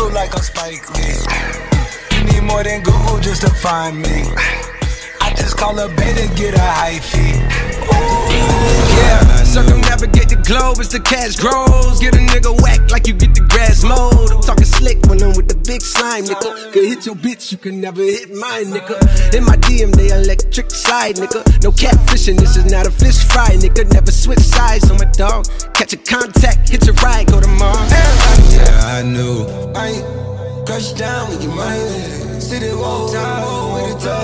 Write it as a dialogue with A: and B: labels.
A: look like I'm Spike Lee. You need more than Google just to find me. I just call a bait and get a high fee.
B: Yeah, circumnavigate the globe as the cash grows. Get a nigga whack like you get the grass mowed. I'm talking slick when I'm with the big slime, nigga. Could hit your bitch, you can never hit mine, nigga. In my DM, they electric slide, nigga. No catfishing, this is not a fish fry, nigga. Never switch sides on my dog. Catch a contact, hit your ride, go to Mars. Yeah, I knew.
A: I ain't crush down with your mind. City walls, with the